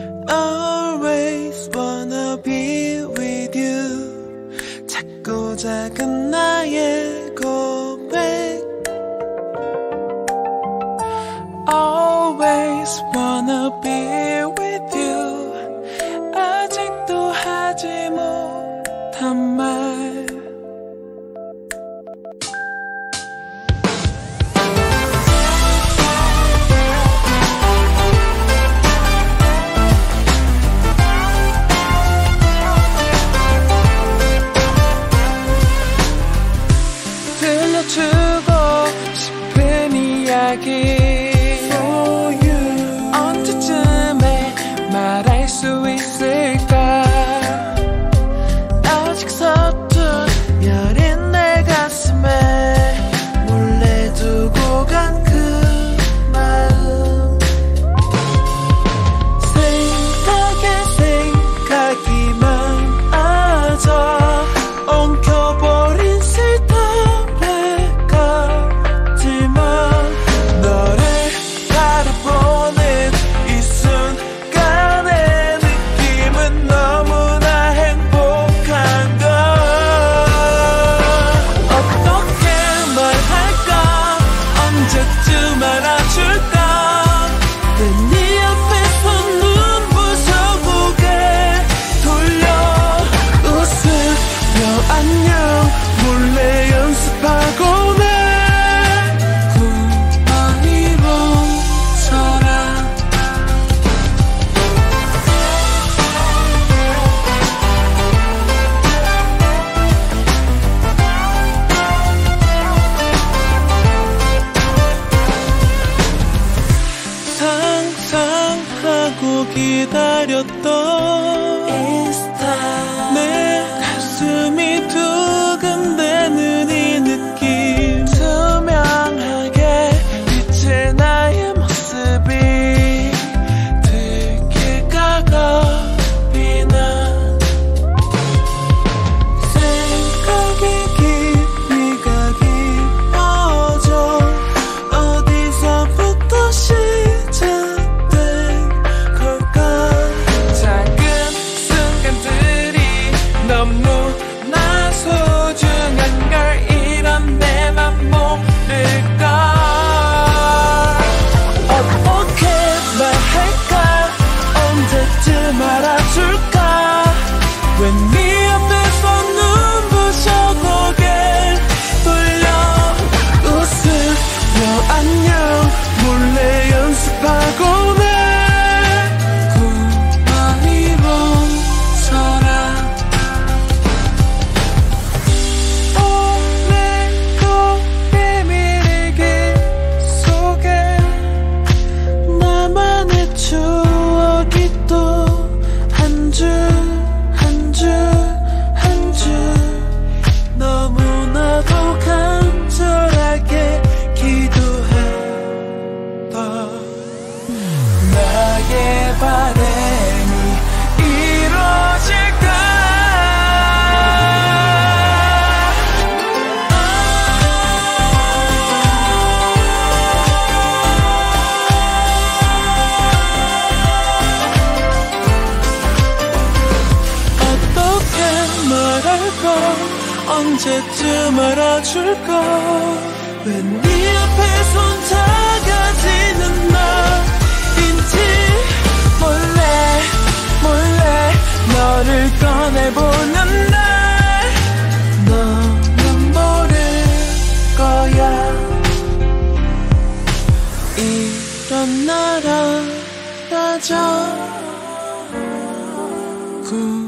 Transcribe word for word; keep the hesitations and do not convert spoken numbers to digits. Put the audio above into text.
Always wanna be with you. 작고 작은 나의 고백. Always wanna be with you. 아직도 하지 못한 말. 들려주고 싶은 이야기. For you. 언제쯤에 말할 수 있을까. 아직 서툰 여린 내 가슴에 몰래 두고 간 그 마음. 생각에 생각이 많아져 엉켜버린 슬픔. 상상하고 기다렸던 인스타. 내 가슴이 두근대는 이 느낌. 투명하게 비칠 나의 모습이 들킬까 겁이 나. 생각이 깊이가 깊어져 어디서부터 시작. 너무나 소중한 걸 이런 내맘 모를까. 어떻게 말할까. 언제쯤 알아줄까. 왜 네 앞에서 눈부셔 고개 돌려 웃으며 안녕 몰래 연습하고 내 추억이 또 한 줄 한 줄 한 줄 너무나도 간절하게 기도했던 나의 바람이 이루어질까. 언제쯤 알아줄까. 왜 네 앞에 손 작아지는 나인지 몰래 몰래 너를 꺼내보는 날 너는 모를 거야. 이런 나라라죠.